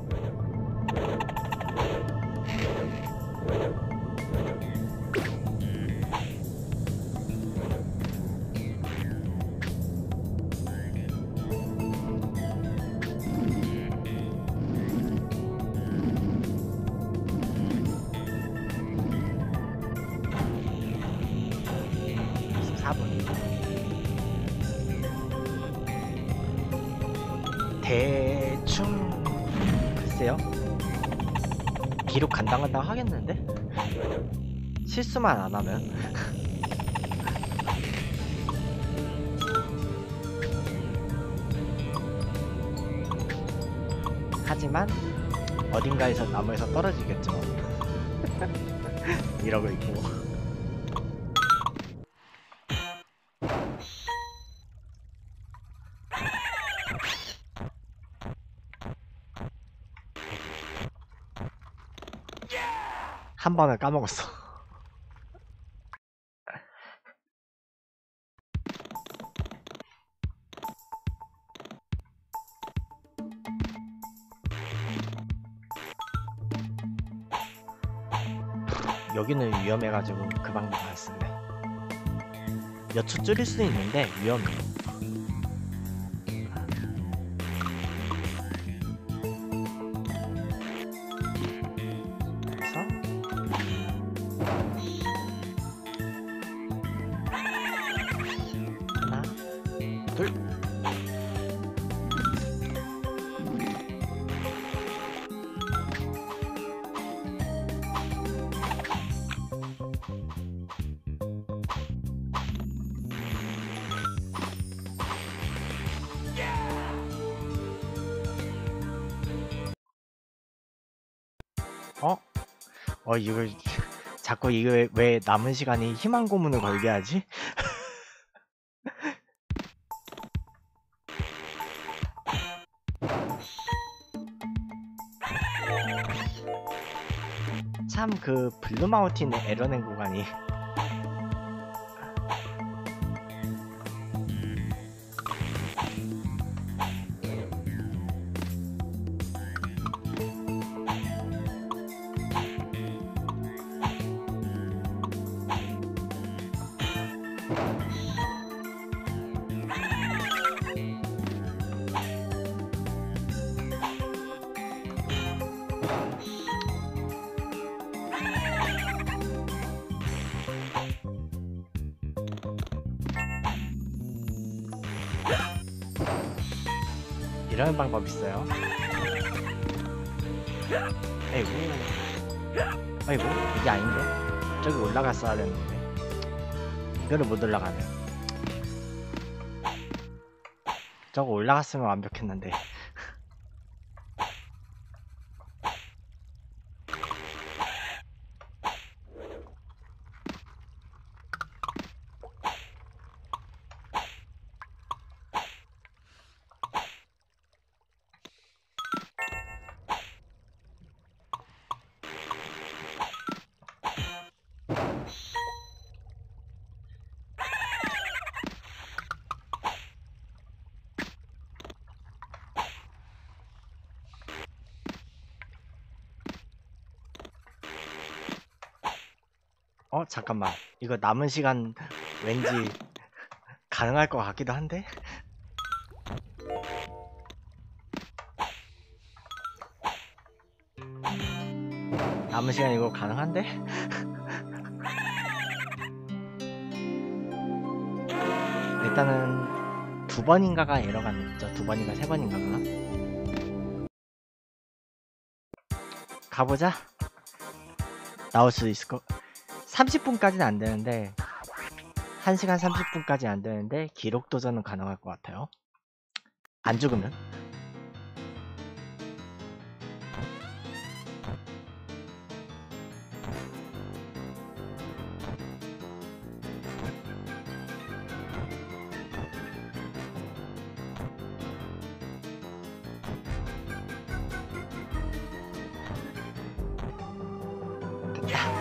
이십사 분. 대충 글쎄요. 기록 간당간당 하겠는데? 실수만 안 하면. 하지만 어딘가에서 나무에서 떨어지겠죠. 이러고 있고. 한 번을 까먹었어. 여기는 위험해가지고 그 방법 안 쓸래. 몇 초 줄일 수는 있는데 위험해. 그래서 하나, 둘. 어? 어 이걸 자꾸 이거 왜, 왜 남은 시간이 희망 고문을 걸게 하지? 참 그 블루마운틴의 에러낸 구간이 이런 방법 있어요. 아이고, 아이고 이게 아닌데 저기 올라갔어야 되는데 이거를 못 올라가네. 저거 올라갔으면 완벽했는데. 어 잠깐만 이거 남은 시간 왠지 가능할 것 같기도 한데. 남은 시간 이거 가능한데? 일단은 두 번인가가 에러가 났죠. 두 번인가 세 번인가가. 가보자. 나올 수도 있을 거. 삼십 분까지는 안 되는데 한 시간 삼십 분까지 안 되는데 기록 도전은 가능할 것 같아요. 안 죽으면. 됐다.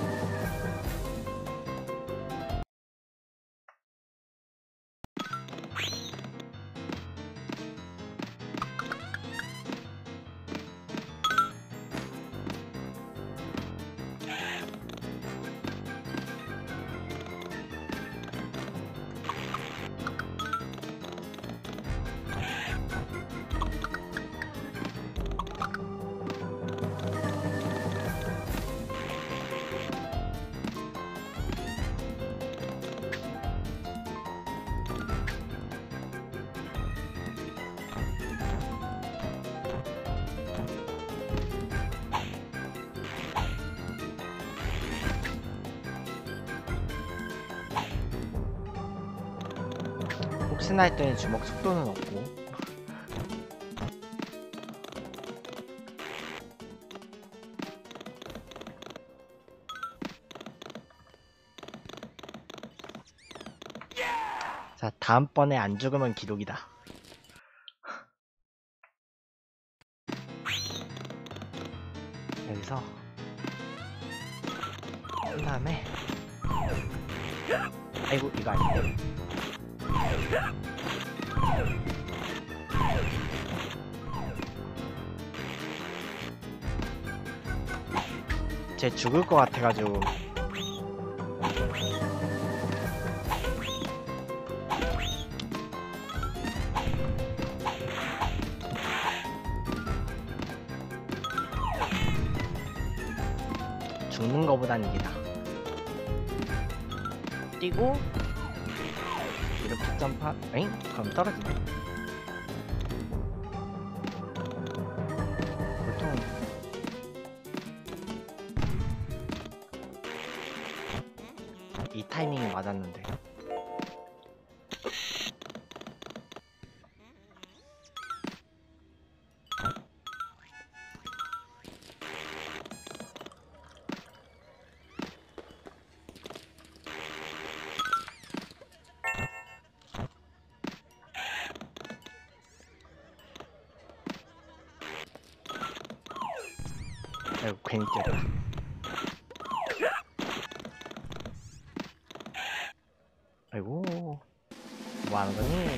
혹시나 했더니 주먹 속도는 없고. 자, 다음번에 안 죽으면 기록이다. 여기서 그 다음에 아이고 이거 아닌데. 쟤 죽을 것 같아가지고. 죽는 거보단 이기다. 뛰고 이렇게 점프. 엥? 그럼 떨어지네. 보통 이 타이밍이 맞았는데. 아이고 괜히 뛰었다. 아이고 뭐하는 거니?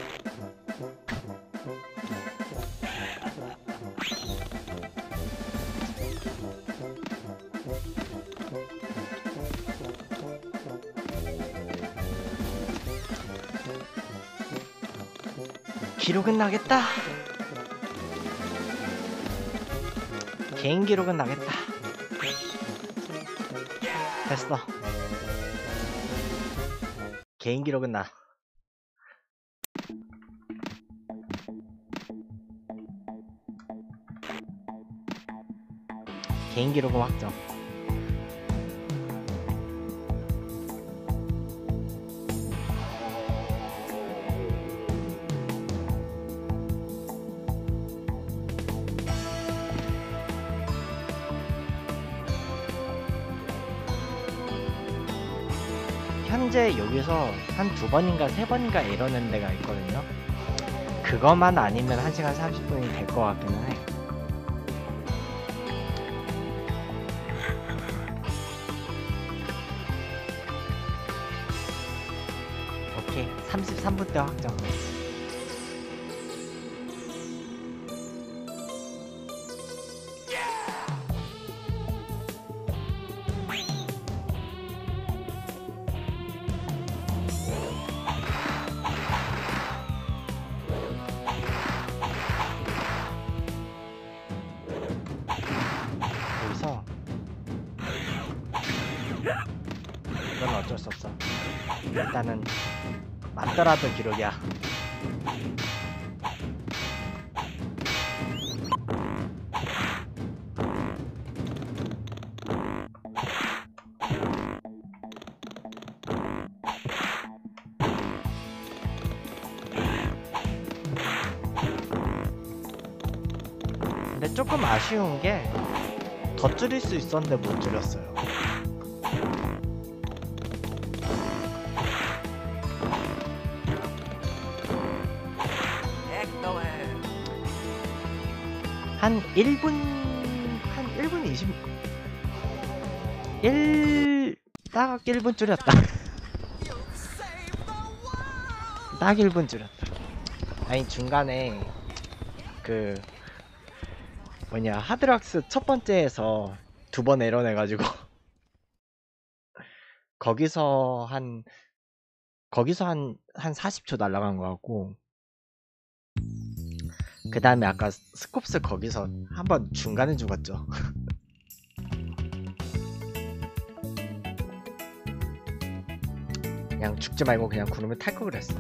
기록은 나겠다. 개인 기록은 나겠다. 됐어. 개인 기록은 나. 개인 기록은 확정. 현재 여기서 한 두 번인가 세 번인가 이러는 데가 있거든요. 그것만 아니면 한 시간 삼십 분이 될 것 같기는 해. 오케이, 삼십삼 분대 확정. 여기서 이건 어쩔 수 없어. 일단은 맞더라도 기록이야. 근데 조금 아쉬운 게 더 줄일 수 있었는데 못 줄였어요. 한 일 분, 한 일 분 이십, 일, 딱 일 분 줄였다. 딱 일 분 줄였다. 아니, 중간에, 그, 뭐냐, 하드락스 첫 번째에서 두 번 에러 내가지고, 거기서 한, 거기서 한, 한 사십 초 날아간 것 같고, 그 다음에 아까 스콥스 거기서 한번 중간에 죽었죠. 그냥 죽지 말고 그냥 구름을 탈 걸 그랬어.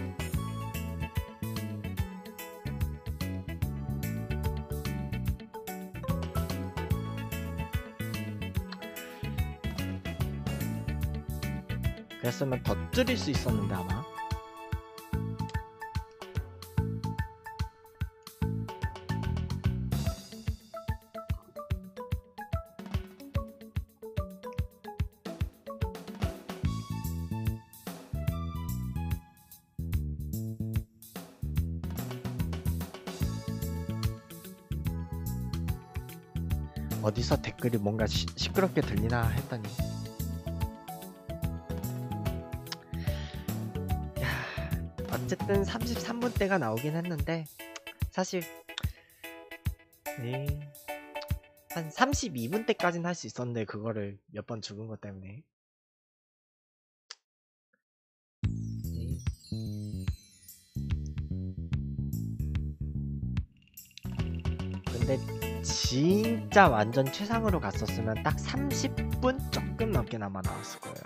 그랬으면 더 줄일 수 있었는데 아마. 어디서 댓글이 뭔가 시, 시끄럽게 들리나 했더니 야, 어쨌든 삼십삼 분대가 나오긴 했는데 사실 이 한 삼십이 분 때까지는 할 수 있었는데 그거를 몇 번 죽은 것 때문에. 근데 진짜 완전 최상으로 갔었으면 딱 삼십 분 조금 넘게 남아 나왔을 거예요.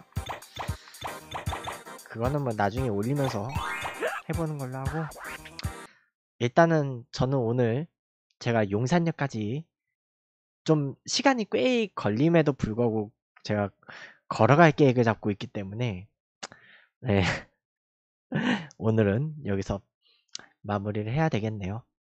그거는 뭐 나중에 올리면서 해보는 걸로 하고, 일단은 저는 오늘 제가 용산역까지 좀 시간이 꽤 걸림에도 불구하고 제가 걸어갈 계획을 잡고 있기 때문에 네 오늘은 여기서 마무리를 해야 되겠네요.